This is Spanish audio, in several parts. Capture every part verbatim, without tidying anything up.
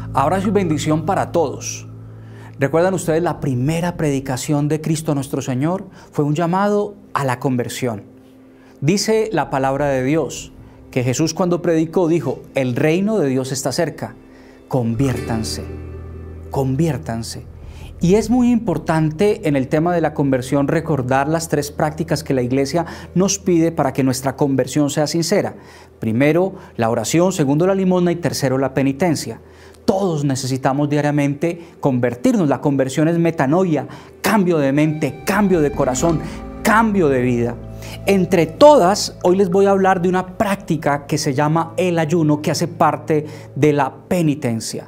Abrazo y bendición para todos. ¿Recuerdan ustedes la primera predicación de Cristo nuestro Señor? Fue un llamado a la conversión. Dice la palabra de Dios que Jesús cuando predicó dijo: el reino de Dios está cerca, conviértanse, conviértanse. Y es muy importante en el tema de la conversión recordar las tres prácticas que la Iglesia nos pide para que nuestra conversión sea sincera. Primero, la oración; segundo, la limosna; y tercero, la penitencia. Todos necesitamos diariamente convertirnos. La conversión es metanoia, cambio de mente, cambio de corazón, cambio de vida. Entre todas, hoy les voy a hablar de una práctica que se llama el ayuno, que hace parte de la penitencia.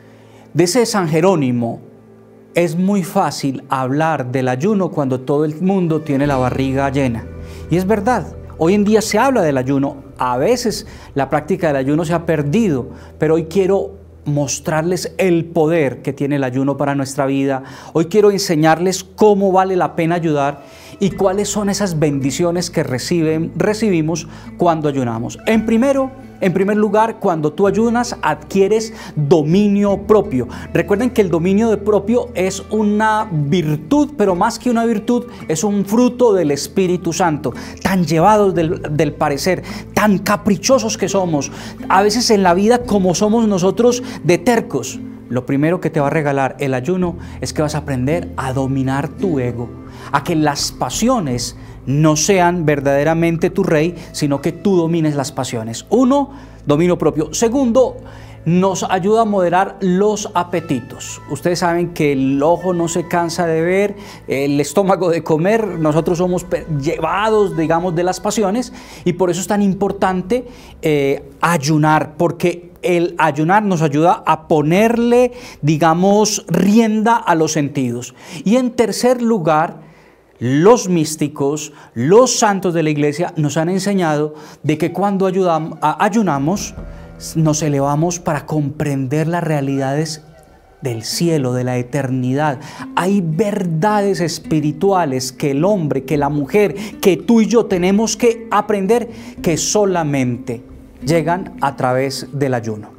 Dice San Jerónimo: es muy fácil hablar del ayuno cuando todo el mundo tiene la barriga llena. Y es verdad, hoy en día se habla del ayuno. A veces la práctica del ayuno se ha perdido, pero hoy quiero mostrarles el poder que tiene el ayuno para nuestra vida. Hoy quiero enseñarles cómo vale la pena ayudar y cuáles son esas bendiciones que reciben, recibimos cuando ayunamos. En primero, en primer lugar, cuando tú ayunas, adquieres dominio propio. Recuerden que el dominio de propio es una virtud, pero más que una virtud, es un fruto del Espíritu Santo. Tan llevados del, del parecer, tan caprichosos que somos, a veces en la vida como somos nosotros de tercos. Lo primero que te va a regalar el ayuno es que vas a aprender a dominar tu ego, a que las pasiones no sean verdaderamente tu rey, sino que tú domines las pasiones. Uno, dominio propio. Segundo, nos ayuda a moderar los apetitos. Ustedes saben que el ojo no se cansa de ver, el estómago de comer. Nosotros somos llevados, digamos, de las pasiones, y por eso es tan importante eh, ayunar, porque el ayunar nos ayuda a ponerle, digamos, rienda a los sentidos. Y en tercer lugar, los místicos, los santos de la Iglesia nos han enseñado de que cuando ayudamos, ayunamos, nos elevamos para comprender las realidades del cielo, de la eternidad. Hay verdades espirituales que el hombre, que la mujer, que tú y yo tenemos que aprender, que solamente llegan a través del ayuno.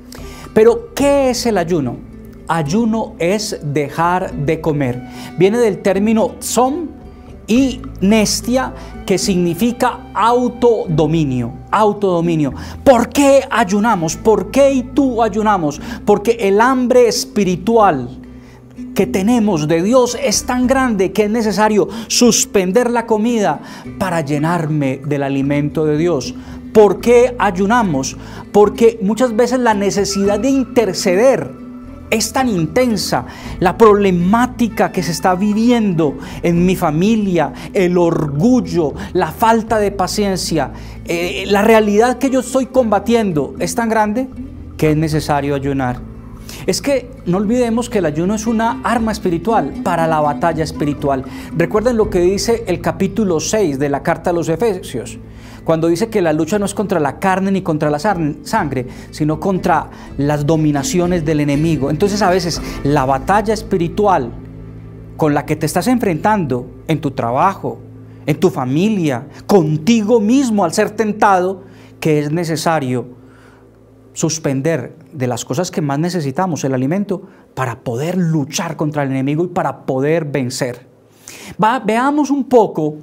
Pero, ¿qué es el ayuno? Ayuno es dejar de comer. Viene del término tzom y nestia, que significa autodominio, autodominio. ¿Por qué ayunamos? ¿Por qué y tú ayunamos? Porque el hambre espiritual que tenemos de Dios es tan grande que es necesario suspender la comida para llenarme del alimento de Dios. ¿Por qué ayunamos? Porque muchas veces la necesidad de interceder es tan intensa, la problemática que se está viviendo en mi familia, el orgullo, la falta de paciencia, eh, la realidad que yo estoy combatiendo es tan grande que es necesario ayunar. Es que no olvidemos que el ayuno es una arma espiritual para la batalla espiritual. Recuerden lo que dice el capítulo seis de la carta a los Efesios, cuando dice que la lucha no es contra la carne ni contra la sangre, sino contra las dominaciones del enemigo. Entonces, a veces la batalla espiritual con la que te estás enfrentando en tu trabajo, en tu familia, contigo mismo al ser tentado, que es necesario suspender de las cosas que más necesitamos, el alimento, para poder luchar contra el enemigo y para poder vencer. Va, veamos un poco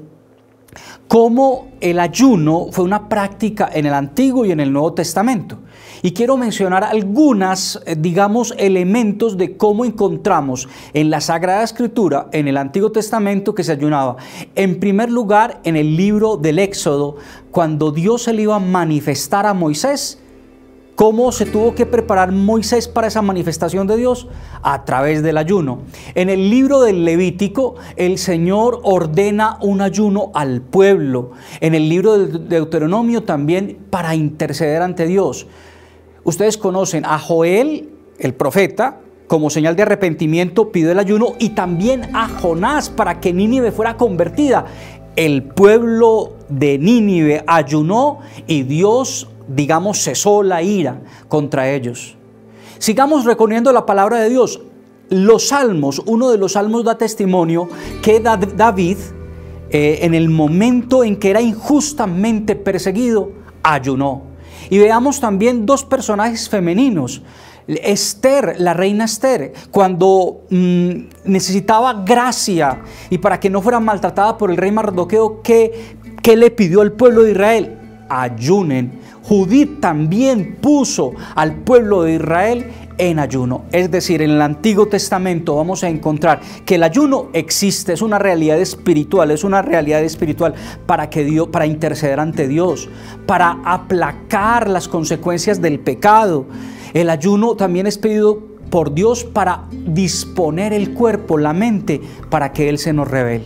cómo el ayuno fue una práctica en el Antiguo y en el Nuevo Testamento. Y quiero mencionar algunas, digamos, elementos de cómo encontramos en la Sagrada Escritura, en el Antiguo Testamento, que se ayunaba. En primer lugar, en el libro del Éxodo, cuando Dios se le iba a manifestar a Moisés. ¿Cómo se tuvo que preparar Moisés para esa manifestación de Dios? A través del ayuno. En el libro del Levítico, el Señor ordena un ayuno al pueblo. En el libro del Deuteronomio también, para interceder ante Dios. Ustedes conocen a Joel, el profeta, como señal de arrepentimiento pidió el ayuno, y también a Jonás para que Nínive fuera convertida. El pueblo de Nínive ayunó y Dios, digamos, cesó la ira contra ellos. Sigamos recorriendo la palabra de Dios. Los salmos, uno de los salmos da testimonio que David, eh, en el momento en que era injustamente perseguido, ayunó. Y veamos también dos personajes femeninos. Esther, la reina Esther, cuando mmm, necesitaba gracia y para que no fuera maltratada por el rey Mardoqueo, ¿qué, qué le pidió al pueblo de Israel? Ayunen. Judith también puso al pueblo de Israel en ayuno. Es decir, en el Antiguo Testamento vamos a encontrar que el ayuno existe, es una realidad espiritual, es una realidad espiritual para que Dios, para interceder ante Dios, para aplacar las consecuencias del pecado. El ayuno también es pedido por Dios para disponer el cuerpo, la mente, para que Él se nos revele.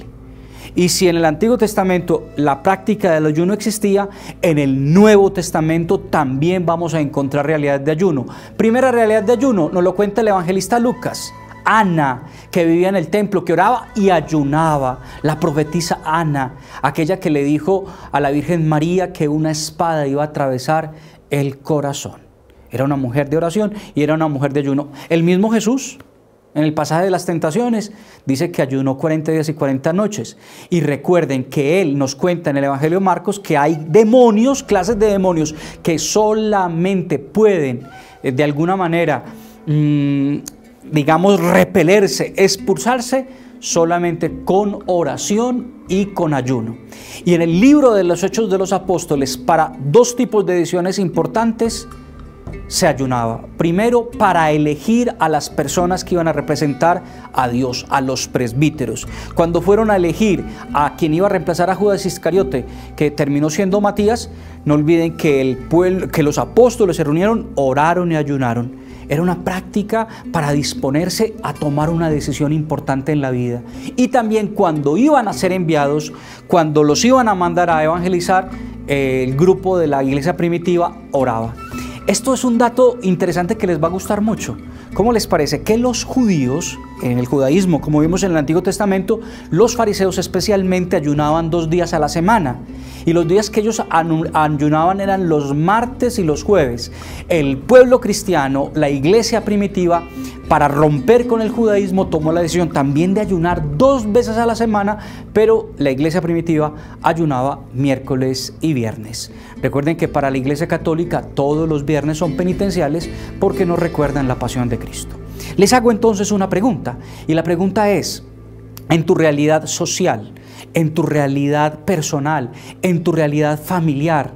Y si en el Antiguo Testamento la práctica del ayuno existía, en el Nuevo Testamento también vamos a encontrar realidad de ayuno. Primera realidad de ayuno nos lo cuenta el evangelista Lucas. Ana, que vivía en el templo, que oraba y ayunaba. La profetisa Ana, aquella que le dijo a la Virgen María que una espada iba a atravesar el corazón. Era una mujer de oración y era una mujer de ayuno. El mismo Jesús, en el pasaje de las tentaciones, dice que ayunó cuarenta días y cuarenta noches. Y recuerden que Él nos cuenta en el Evangelio de Marcos que hay demonios, clases de demonios, que solamente pueden, de alguna manera, mmm, digamos, repelerse, expulsarse, solamente con oración y con ayuno. Y en el libro de los Hechos de los Apóstoles, para dos tipos de decisiones importantes, se ayunaba. Primero, para elegir a las personas que iban a representar a Dios, a los presbíteros. Cuando fueron a elegir a quien iba a reemplazar a Judas Iscariote, que terminó siendo Matías, no olviden que, el pueblo, que los apóstoles se reunieron, oraron y ayunaron. Era una práctica para disponerse a tomar una decisión importante en la vida. Y también cuando iban a ser enviados, cuando los iban a mandar a evangelizar, eh, el grupo de la iglesia primitiva oraba. Esto es un dato interesante que les va a gustar mucho. ¿Cómo les parece? Que los judíos, en el judaísmo, como vimos en el Antiguo Testamento, los fariseos especialmente ayunaban dos días a la semana. Y los días que ellos ayunaban eran los martes y los jueves. El pueblo cristiano, la iglesia primitiva, para romper con el judaísmo, tomó la decisión también de ayunar dos veces a la semana, pero la iglesia primitiva ayunaba miércoles y viernes. Recuerden que para la iglesia católica todos los viernes son penitenciales porque nos recuerdan la pasión de Cristo. Les hago entonces una pregunta, y la pregunta es: en tu realidad social, en tu realidad personal, en tu realidad familiar,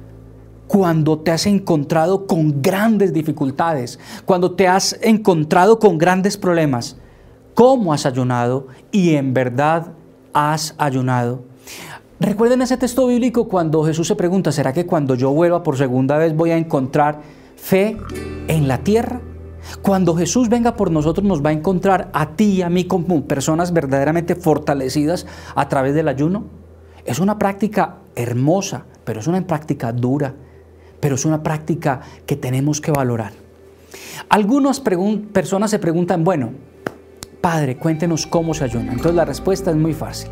cuando te has encontrado con grandes dificultades, cuando te has encontrado con grandes problemas, ¿cómo has ayunado? Y en verdad has ayunado. Recuerden ese texto bíblico cuando Jesús se pregunta: ¿será que cuando yo vuelva por segunda vez voy a encontrar fe en la tierra? Cuando Jesús venga por nosotros, nos va a encontrar a ti y a mí como personas verdaderamente fortalecidas a través del ayuno. Es una práctica hermosa, pero es una práctica dura, pero es una práctica que tenemos que valorar. Algunas personas se preguntan: bueno, Padre, cuéntenos cómo se ayuna. Entonces la respuesta es muy fácil.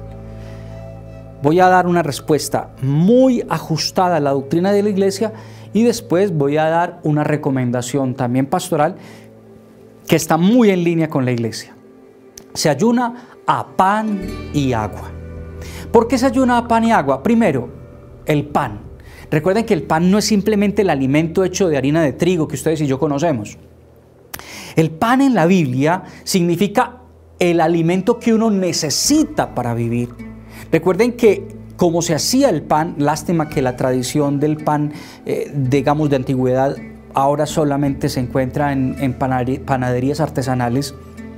Voy a dar una respuesta muy ajustada a la doctrina de la iglesia y después voy a dar una recomendación también pastoral que está muy en línea con la iglesia. Se ayuna a pan y agua. ¿Por qué se ayuna a pan y agua? Primero, el pan. Recuerden que el pan no es simplemente el alimento hecho de harina de trigo que ustedes y yo conocemos. El pan en la Biblia significa el alimento que uno necesita para vivir. Recuerden que como se hacía el pan, lástima que la tradición del pan, eh, digamos de antigüedad, ahora solamente se encuentra en, en panaderías artesanales.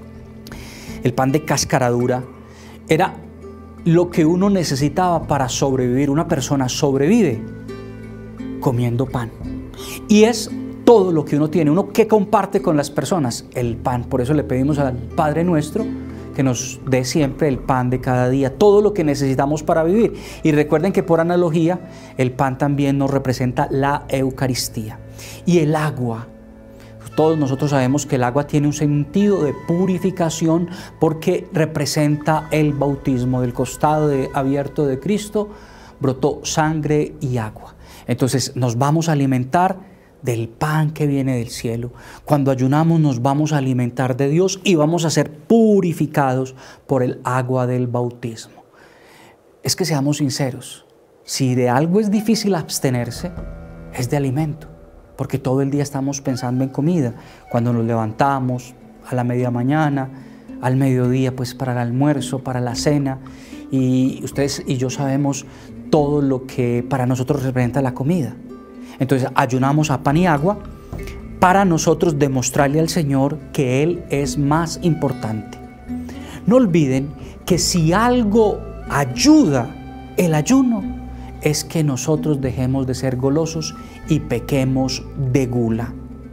El pan de cáscara dura era lo que uno necesitaba para sobrevivir. Una persona sobrevive comiendo pan. Y es todo lo que uno tiene. Uno que comparte con las personas, el pan. Por eso le pedimos al Padre Nuestro que nos dé siempre el pan de cada día, todo lo que necesitamos para vivir. Y recuerden que por analogía, el pan también nos representa la Eucaristía. Y el agua, todos nosotros sabemos que el agua tiene un sentido de purificación porque representa el bautismo. Del costado de, abierto de Cristo brotó sangre y agua. Entonces nos vamos a alimentar del pan que viene del cielo. Cuando ayunamos nos vamos a alimentar de Dios y vamos a ser purificados por el agua del bautismo. Es que seamos sinceros, si de algo es difícil abstenerse, es de alimento. porque todo el día estamos pensando en comida. Cuando nos levantamos a la media mañana, al mediodía, pues para el almuerzo, para la cena, y ustedes y yo sabemos todo lo que para nosotros representa la comida. Entonces ayunamos a pan y agua para nosotros demostrarle al Señor que Él es más importante. No olviden que si algo ayuda el ayuno, es que nosotros dejemos de ser golosos y pequemos de gula.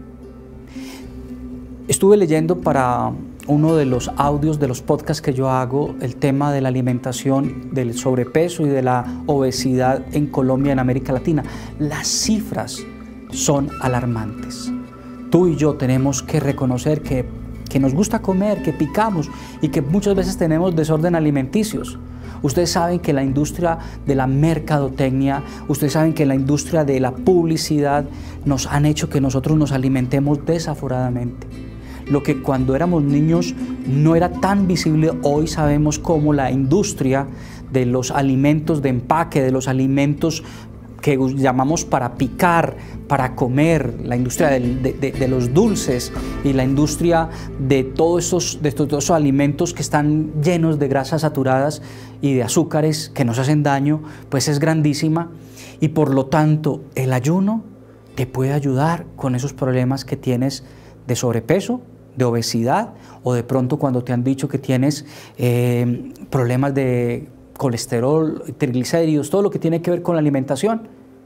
Estuve leyendo para uno de los audios de los podcasts que yo hago el tema de la alimentación, del sobrepeso y de la obesidad en Colombia, en América Latina. Las cifras son alarmantes. Tú y yo tenemos que reconocer que, que nos gusta comer, que picamos y que muchas veces tenemos desorden alimenticios. Ustedes saben que la industria de la mercadotecnia, ustedes saben que la industria de la publicidad nos han hecho que nosotros nos alimentemos desaforadamente. Lo que cuando éramos niños no era tan visible, hoy sabemos cómo la industria de los alimentos de empaque, de los alimentos que llamamos para picar, para comer, la industria de, de, de los dulces y la industria de todos esos, de todos esos alimentos que están llenos de grasas saturadas y de azúcares que nos hacen daño, pues es grandísima, y por lo tanto el ayuno te puede ayudar con esos problemas que tienes de sobrepeso, de obesidad, o de pronto cuando te han dicho que tienes eh, problemas de colesterol, triglicéridos, todo lo que tiene que ver con la alimentación.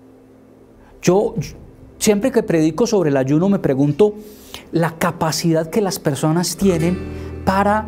Yo siempre que predico sobre el ayuno me pregunto la capacidad que las personas tienen para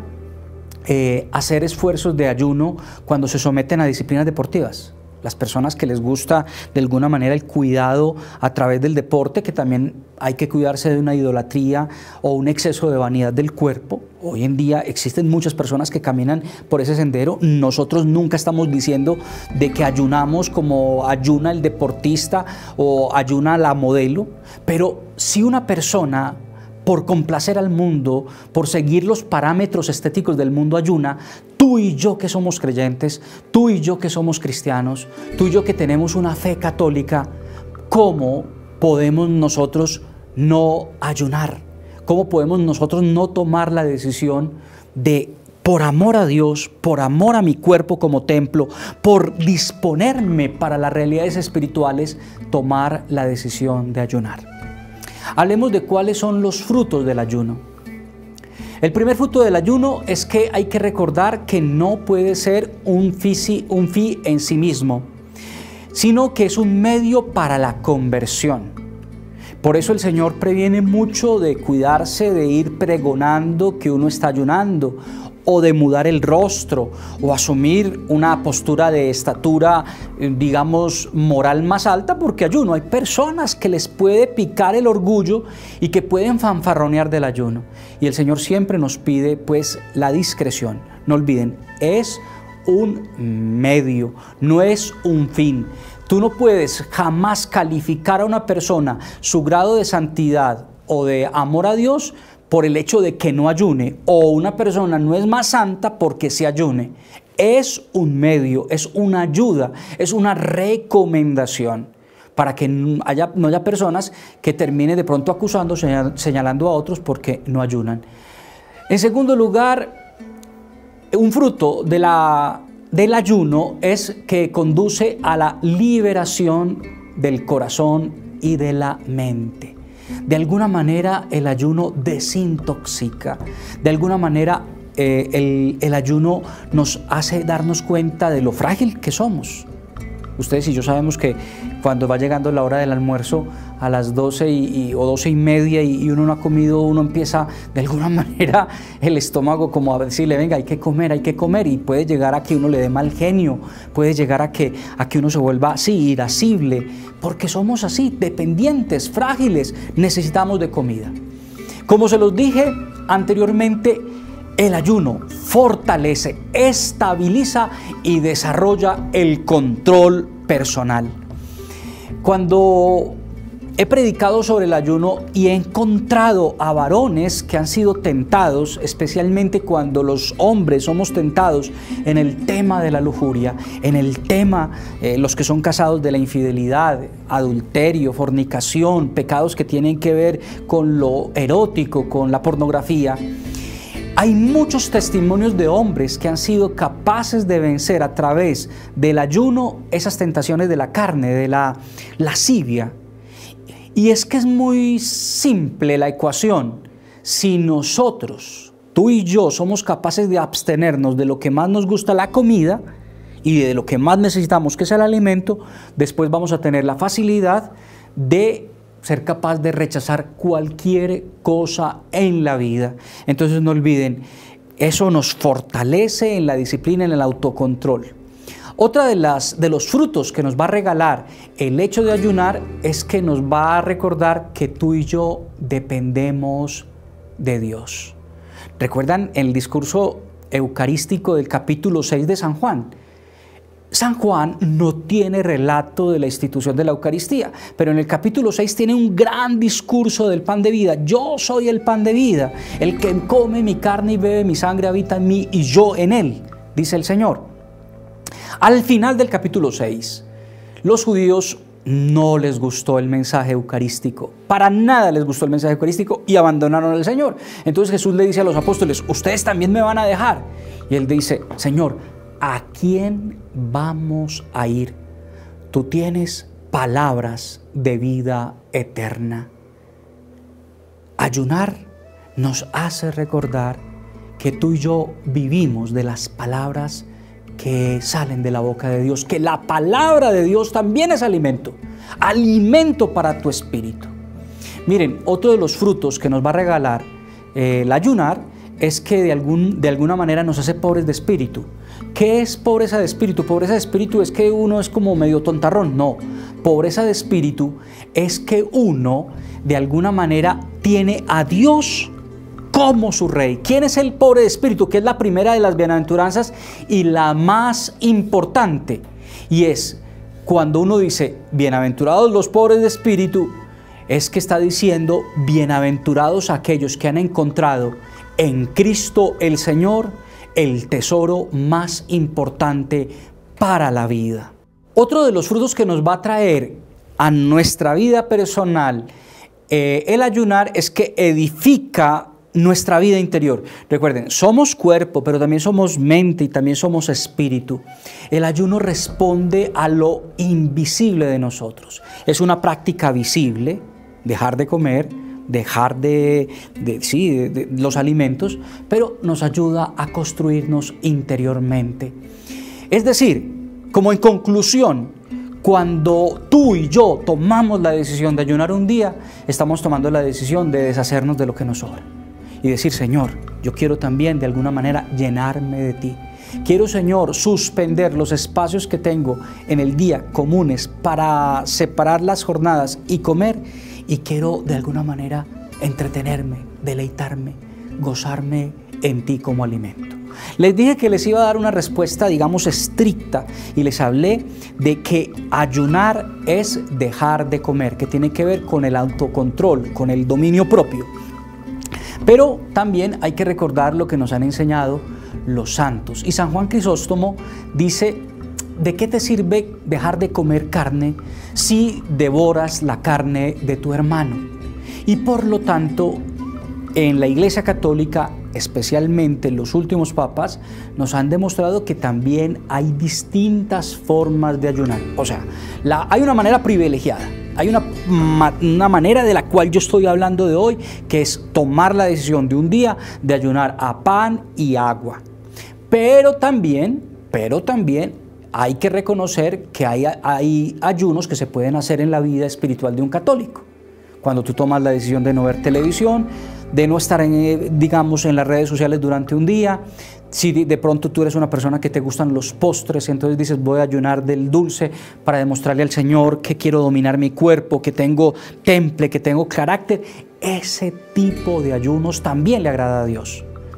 eh, hacer esfuerzos de ayuno cuando se someten a disciplinas deportivas. Las personas que les gusta de alguna manera el cuidado a través del deporte, que también hay que cuidarse de una idolatría o un exceso de vanidad del cuerpo. Hoy en día existen muchas personas que caminan por ese sendero. Nosotros nunca estamos diciendo de que ayunamos como ayuna el deportista o ayuna la modelo, pero si una persona, por complacer al mundo, por seguir los parámetros estéticos del mundo ayuna, tú y yo que somos creyentes, tú y yo que somos cristianos, tú y yo que tenemos una fe católica, ¿cómo podemos nosotros no ayunar? ¿Cómo podemos nosotros no tomar la decisión de, por amor a Dios, por amor a mi cuerpo como templo, por disponerme para las realidades espirituales, tomar la decisión de ayunar? Hablemos de cuáles son los frutos del ayuno. El primer fruto del ayuno es que hay que recordar que no puede ser un fin, un fin en sí mismo, sino que es un medio para la conversión. Por eso el Señor previene mucho de cuidarse de ir pregonando que uno está ayunando, o de mudar el rostro, o asumir una postura de estatura, digamos, moral más alta porque ayuno. Hay personas que les puede picar el orgullo y que pueden fanfarronear del ayuno. Y el Señor siempre nos pide, pues, la discreción. No olviden, es un medio, no es un fin. Tú no puedes jamás calificar a una persona su grado de santidad o de amor a Dios por el hecho de que no ayune, o una persona no es más santa porque se ayune. Es un medio, es una ayuda, es una recomendación para que no haya, no haya personas que terminen de pronto acusando, señalando a otros porque no ayunan. En segundo lugar, un fruto de la, del ayuno es que conduce a la liberación del corazón y de la mente. De alguna manera el ayuno desintoxica, de alguna manera eh, el, el ayuno nos hace darnos cuenta de lo frágil que somos. Ustedes y yo sabemos que cuando va llegando la hora del almuerzo a las doce y, y, o doce y media y, y uno no ha comido, uno empieza de alguna manera el estómago como a decirle, venga, hay que comer, hay que comer, y puede llegar a que uno le dé mal genio, puede llegar a que, a que uno se vuelva así, irascible, porque somos así, dependientes, frágiles, necesitamos de comida. Como se los dije anteriormente, el ayuno fortalece, estabiliza y desarrolla el control personal. Cuando He predicado sobre el ayuno y he encontrado a varones que han sido tentados, especialmente cuando los hombres somos tentados en el tema de la lujuria, en el tema, eh, los que son casados, de la infidelidad, adulterio, fornicación, pecados que tienen que ver con lo erótico, con la pornografía. Hay muchos testimonios de hombres que han sido capaces de vencer a través del ayuno esas tentaciones de la carne, de la lascivia. Y es que es muy simple la ecuación. Si nosotros, tú y yo, somos capaces de abstenernos de lo que más nos gusta, la comida, y de lo que más necesitamos, que es el alimento, después vamos a tener la facilidad de ser capaz de rechazar cualquier cosa en la vida. Entonces no olviden, eso nos fortalece en la disciplina, en el autocontrol. Otra de, las, de los frutos que nos va a regalar el hecho de ayunar es que nos va a recordar que tú y yo dependemos de Dios. ¿Recuerdan el discurso eucarístico del capítulo seis de San Juan? San Juan no tiene relato de la institución de la Eucaristía, pero en el capítulo seis tiene un gran discurso del pan de vida. Yo soy el pan de vida, el que come mi carne y bebe mi sangre habita en mí y yo en él, dice el Señor. Al final del capítulo seis, los judíos no les gustó el mensaje eucarístico, para nada les gustó el mensaje eucarístico y abandonaron al Señor. Entonces Jesús le dice a los apóstoles, ustedes también me van a dejar. Y él dice, Señor, ¿a quién vamos a ir? Tú tienes palabras de vida eterna. Ayunar nos hace recordar que tú y yo vivimos de las palabras que salen de la boca de Dios, que la palabra de Dios también es alimento, alimento para tu espíritu. Miren, otro de los frutos que nos va a regalar eh, el ayunar es que de, algún, de alguna manera nos hace pobres de espíritu. ¿Qué es pobreza de espíritu? Pobreza de espíritu es que uno es como medio tontarrón. No, pobreza de espíritu es que uno de alguna manera tiene a Dios como su rey. ¿Quién es el pobre de espíritu? Que es la primera de las bienaventuranzas y la más importante. Y es cuando uno dice, bienaventurados los pobres de espíritu, es que está diciendo, bienaventurados aquellos que han encontrado en Cristo el Señor el tesoro más importante para la vida. Otro de los frutos que nos va a traer a nuestra vida personal eh, el ayunar es que edifica nuestra vida interior. Recuerden, somos cuerpo, pero también somos mente y también somos espíritu. El ayuno responde a lo invisible de nosotros. Es una práctica visible, dejar de comer, dejar de, de, sí, de, de los alimentos, pero nos ayuda a construirnos interiormente. Es decir, como en conclusión, cuando tú y yo tomamos la decisión de ayunar un día, estamos tomando la decisión de deshacernos de lo que nos sobra y decir, Señor, yo quiero también de alguna manera llenarme de ti. Quiero, Señor, suspender los espacios que tengo en el día comunes para separar las jornadas y comer, y quiero de alguna manera entretenerme, deleitarme, gozarme en ti como alimento. Les dije que les iba a dar una respuesta, digamos, estricta, y les hablé de que ayunar es dejar de comer, que tiene que ver con el autocontrol, con el dominio propio. Pero también hay que recordar lo que nos han enseñado los santos. Y San Juan Crisóstomo dice, ¿de qué te sirve dejar de comer carne si devoras la carne de tu hermano? Y por lo tanto, en la Iglesia Católica, especialmente los últimos papas, nos han demostrado que también hay distintas formas de ayunar. O sea, la, hay una manera privilegiada. Hay una, una manera de la cual yo estoy hablando de hoy, que es tomar la decisión de un día de ayunar a pan y agua. Pero también, pero también hay que reconocer que hay, hay ayunos que se pueden hacer en la vida espiritual de un católico. Cuando tú tomas la decisión de no ver televisión, de no estar, en, digamos, en las redes sociales durante un día. Si de pronto tú eres una persona que te gustan los postres, entonces dices, voy a ayunar del dulce para demostrarle al Señor que quiero dominar mi cuerpo, que tengo temple, que tengo carácter. Ese tipo de ayunos también le agrada a Dios.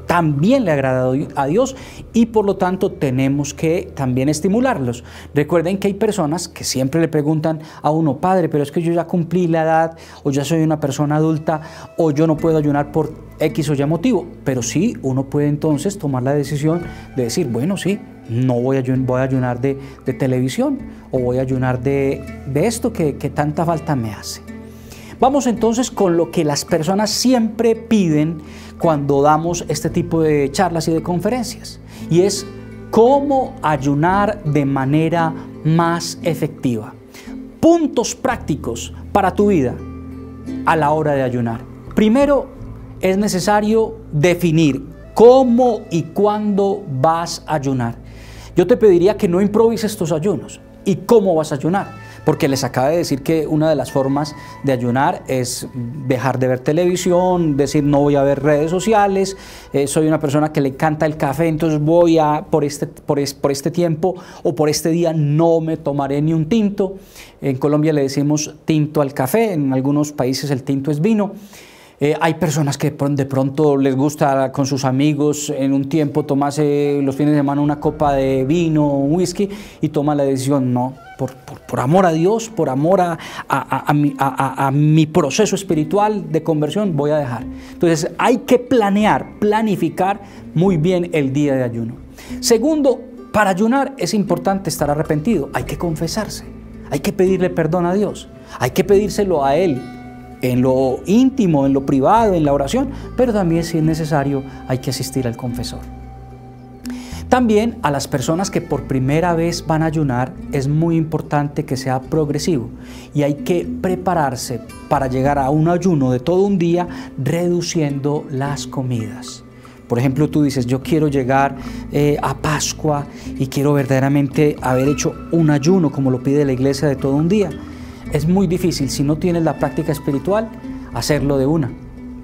también le agrada a Dios y por lo tanto tenemos que también estimularlos. Recuerden que hay personas que siempre le preguntan a uno, padre, pero es que yo ya cumplí la edad, o ya soy una persona adulta, o yo no puedo ayunar por X o Y motivo. Pero sí, uno puede entonces tomar la decisión de decir, bueno, sí, no voy a, voy a ayunar de, de televisión, o voy a ayunar de, de esto que, que tanta falta me hace. Vamos entonces con lo que las personas siempre piden cuando damos este tipo de charlas y de conferencias, y es cómo ayunar de manera más efectiva. Puntos prácticos para tu vida a la hora de ayunar. Primero, es necesario definir cómo y cuándo vas a ayunar. Yo te pediría que no improvises tus ayunos. ¿Y cómo vas a ayunar? Porque les acabo de decir que una de las formas de ayunar es dejar de ver televisión, decir no voy a ver redes sociales, eh, soy una persona que le encanta el café, entonces voy a, por este, por, es, por este tiempo o por este día no me tomaré ni un tinto. En Colombia le decimos tinto al café, en algunos países el tinto es vino. Eh, hay personas que de pronto les gusta con sus amigos en un tiempo tomarse los fines de semana una copa de vino o un whisky y toman la decisión, no, por, por, por amor a Dios, por amor a, a, a, a, mi, a, a mi proceso espiritual de conversión, voy a dejar. Entonces hay que planear, planificar muy bien el día de ayuno. Segundo, para ayunar es importante estar arrepentido, hay que confesarse, hay que pedirle perdón a Dios, hay que pedírselo a Él, en lo íntimo, en lo privado, en la oración, pero también si es necesario hay que asistir al confesor. También a las personas que por primera vez van a ayunar es muy importante que sea progresivo y hay que prepararse para llegar a un ayuno de todo un día reduciendo las comidas. Por ejemplo, tú dices, yo quiero llegar eh, a Pascua y quiero verdaderamente haber hecho un ayuno como lo pide la iglesia de todo un día. Es muy difícil, si no tienes la práctica espiritual, hacerlo de una.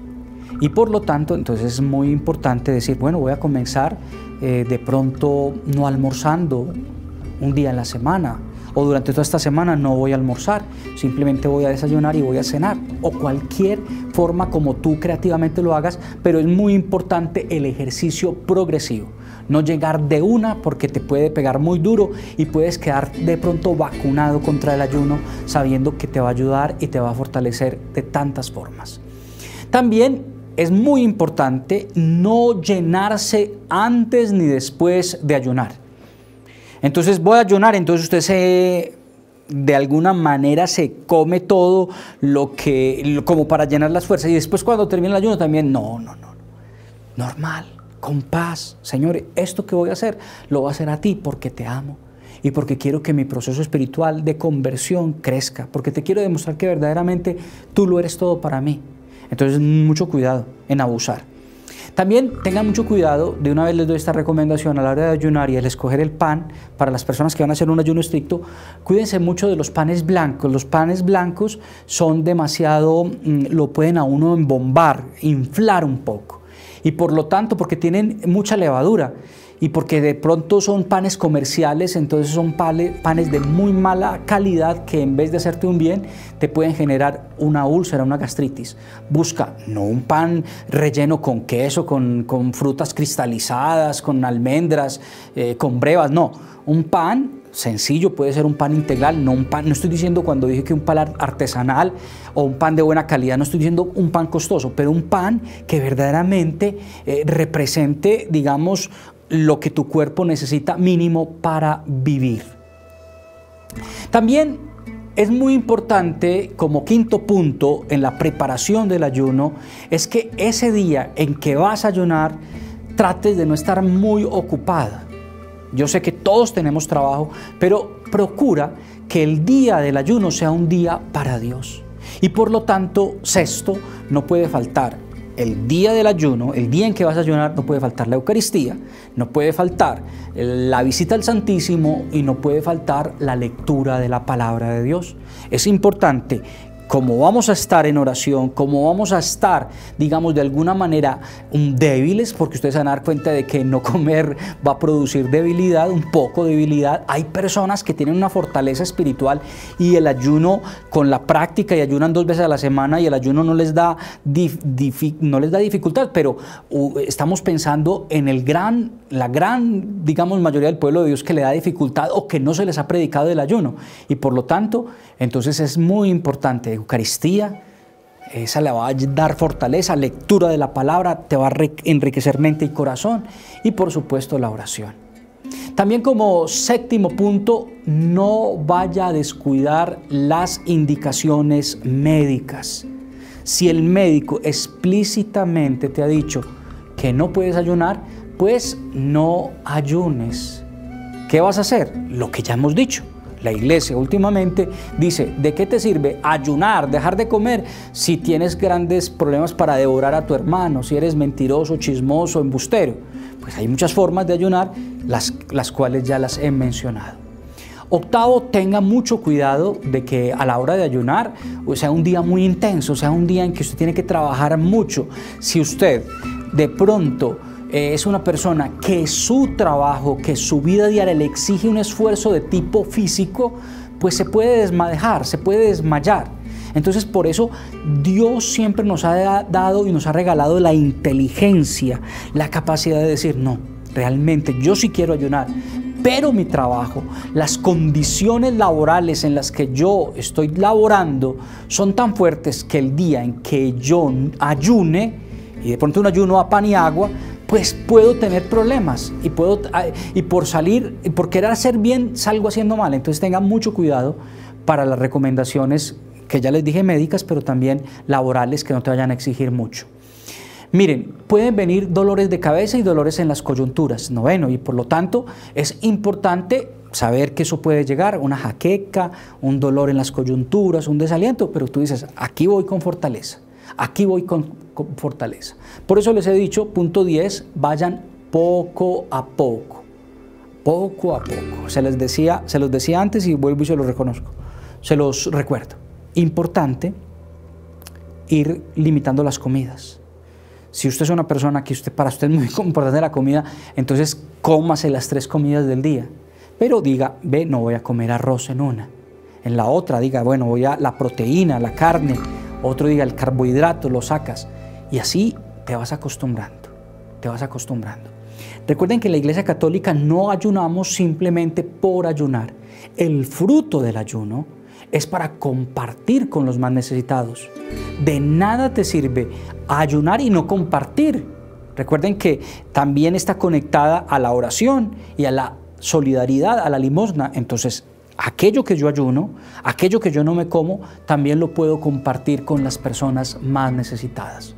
Y por lo tanto, entonces es muy importante decir, bueno, voy a comenzar eh, de pronto no almorzando un día en la semana, o durante toda esta semana no voy a almorzar, simplemente voy a desayunar y voy a cenar, o cualquier forma como tú creativamente lo hagas, pero es muy importante el ejercicio progresivo. No llegar de una porque te puede pegar muy duro y puedes quedar de pronto vacunado contra el ayuno sabiendo que te va a ayudar y te va a fortalecer de tantas formas. También es muy importante no llenarse antes ni después de ayunar. Entonces voy a ayunar, entonces usted se, de alguna manera se come todo lo que, como para llenar las fuerzas y después cuando termine el ayuno también, no, no, no, normal. Con paz, Señor, esto que voy a hacer, lo voy a hacer a ti porque te amo y porque quiero que mi proceso espiritual de conversión crezca, porque te quiero demostrar que verdaderamente tú lo eres todo para mí. Entonces, mucho cuidado en abusar. También tengan mucho cuidado, de una vez les doy esta recomendación a la hora de ayunar y el escoger el pan para las personas que van a hacer un ayuno estricto, cuídense mucho de los panes blancos. Los panes blancos son demasiado, lo pueden a uno embombar, inflar un poco. Y por lo tanto, porque tienen mucha levadura y porque de pronto son panes comerciales, entonces son panes de muy mala calidad que en vez de hacerte un bien, te pueden generar una úlcera, una gastritis. Busca no un pan relleno con queso, con, con frutas cristalizadas, con almendras, eh, con brevas, no. Un pan sencillo, puede ser un pan integral, no un pan, no estoy diciendo cuando dije que un pan artesanal o un pan de buena calidad, no estoy diciendo un pan costoso, pero un pan que verdaderamente eh, represente, digamos, lo que tu cuerpo necesita mínimo para vivir. También es muy importante, como quinto punto en la preparación del ayuno, es que ese día en que vas a ayunar, trates de no estar muy ocupada. Yo sé que todos tenemos trabajo, pero procura que el día del ayuno sea un día para Dios. Y por lo tanto, sexto, no puede faltar el día del ayuno, el día en que vas a ayunar, no puede faltar la Eucaristía, no puede faltar la visita al Santísimo y no puede faltar la lectura de la palabra de Dios. Es importante como vamos a estar en oración, como vamos a estar, digamos, de alguna manera um, débiles, porque ustedes se van a dar cuenta de que no comer va a producir debilidad, un poco de debilidad. Hay personas que tienen una fortaleza espiritual y el ayuno con la práctica, y ayunan dos veces a la semana, y el ayuno no les da, dif, dif, no les da dificultad, pero uh, estamos pensando en el gran, la gran, digamos, mayoría del pueblo de Dios que le da dificultad o que no se les ha predicado el ayuno. Y por lo tanto, entonces es muy importante Eucaristía, esa le va a dar fortaleza, lectura de la palabra, te va a enriquecer mente y corazón, y por supuesto la oración. También como séptimo punto, no vaya a descuidar las indicaciones médicas. Si el médico explícitamente te ha dicho que no puedes ayunar, pues no ayunes. ¿Qué vas a hacer? Lo que ya hemos dicho. La iglesia últimamente dice, ¿de qué te sirve ayunar, dejar de comer, si tienes grandes problemas para devorar a tu hermano, si eres mentiroso, chismoso, embustero? Pues hay muchas formas de ayunar, las, las cuales ya las he mencionado. Octavo, tenga mucho cuidado de que a la hora de ayunar, o sea, un día muy intenso, o sea, un día en que usted tiene que trabajar mucho. Si usted de pronto Eh, es una persona que su trabajo, que su vida diaria le exige un esfuerzo de tipo físico, pues se puede desmadejar, se puede desmayar. Entonces, por eso Dios siempre nos ha dado y nos ha regalado la inteligencia, la capacidad de decir, no, realmente yo sí quiero ayunar, pero mi trabajo, las condiciones laborales en las que yo estoy laborando son tan fuertes que el día en que yo ayune, y de pronto un ayuno a pan y agua, pues puedo tener problemas y, puedo, y por salir, y por querer hacer bien, salgo haciendo mal. Entonces tengan mucho cuidado para las recomendaciones que ya les dije médicas, pero también laborales, que no te vayan a exigir mucho. Miren, pueden venir dolores de cabeza y dolores en las coyunturas, noveno, y por lo tanto es importante saber que eso puede llegar, una jaqueca, un dolor en las coyunturas, un desaliento, pero tú dices, aquí voy con fortaleza. Aquí voy con, con fortaleza. Por eso les he dicho, punto diez, vayan poco a poco. Poco a poco. Se les decía, se los decía antes y vuelvo y se los reconozco. Se los recuerdo. Importante ir limitando las comidas. Si usted es una persona que usted, para usted es muy importante la comida, entonces cómase las tres comidas del día. Pero diga, ve, no voy a comer arroz en una. En la otra diga, bueno, voy a la proteína, la carne. Otro día el carbohidrato lo sacas, y así te vas acostumbrando, te vas acostumbrando. Recuerden que en la Iglesia Católica no ayunamos simplemente por ayunar. El fruto del ayuno es para compartir con los más necesitados. De nada te sirve ayunar y no compartir. Recuerden que también está conectada a la oración y a la solidaridad, a la limosna. Entonces, aquello que yo ayuno, aquello que yo no me como, también lo puedo compartir con las personas más necesitadas.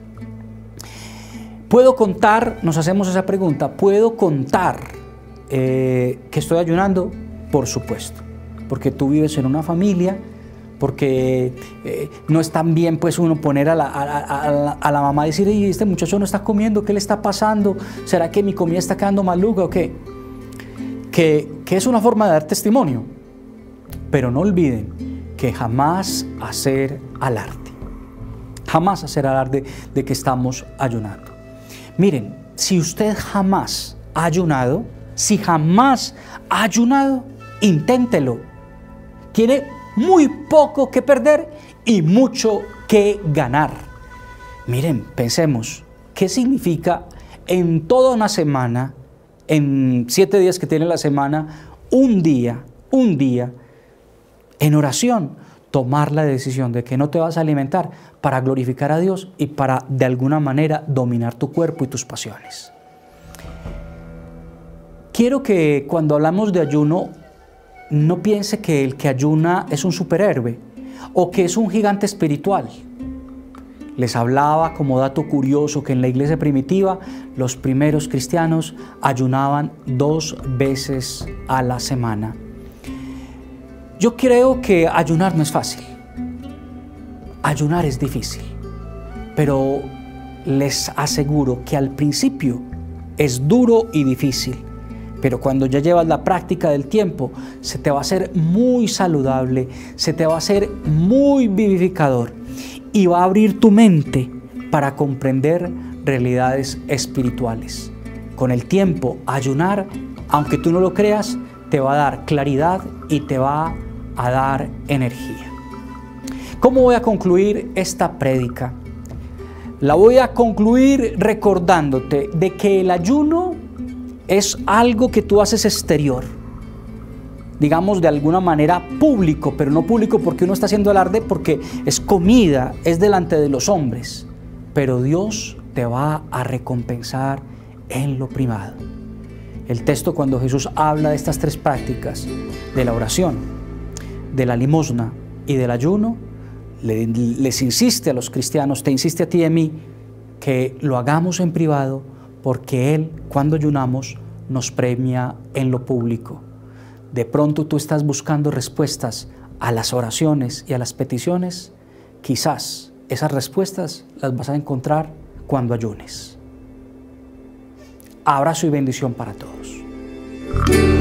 ¿Puedo contar? Nos hacemos esa pregunta. ¿Puedo contar eh, que estoy ayunando? Por supuesto, porque tú vives en una familia, porque eh, no es tan bien pues uno poner a la, a, a, a la, a la mamá y decir, este muchacho no está comiendo, ¿qué le está pasando? ¿Será que mi comida está quedando maluca o qué? Que, que es una forma de dar testimonio. Pero no olviden que jamás hacer alarde, jamás hacer alarde de que estamos ayunando. Miren, si usted jamás ha ayunado, si jamás ha ayunado, inténtelo. Tiene muy poco que perder y mucho que ganar. Miren, pensemos, ¿qué significa en toda una semana, en siete días que tiene la semana, un día, un día, en oración, tomar la decisión de que no te vas a alimentar para glorificar a Dios y para de alguna manera dominar tu cuerpo y tus pasiones? Quiero que cuando hablamos de ayuno no piense que el que ayuna es un superhéroe o que es un gigante espiritual. Les hablaba como dato curioso que en la iglesia primitiva los primeros cristianos ayunaban dos veces a la semana. Yo creo que ayunar no es fácil, ayunar es difícil, pero les aseguro que al principio es duro y difícil, pero cuando ya llevas la práctica del tiempo, se te va a hacer muy saludable, se te va a hacer muy vivificador y va a abrir tu mente para comprender realidades espirituales. Con el tiempo, ayunar, aunque tú no lo creas, te va a dar claridad y te va a dar energía. ¿Cómo voy a concluir esta prédica? La voy a concluir recordándote de que el ayuno es algo que tú haces exterior, digamos de alguna manera público, pero no público porque uno está haciendo alarde, porque es comida, es delante de los hombres, pero Dios te va a recompensar en lo privado. El texto, cuando Jesús habla de estas tres prácticas, de la oración, de la limosna y del ayuno, les insiste a los cristianos, te insiste a ti y a mí, que lo hagamos en privado, porque Él, cuando ayunamos, nos premia en lo público. De pronto tú estás buscando respuestas a las oraciones y a las peticiones. Quizás esas respuestas las vas a encontrar cuando ayunes. Abrazo y bendición para todos.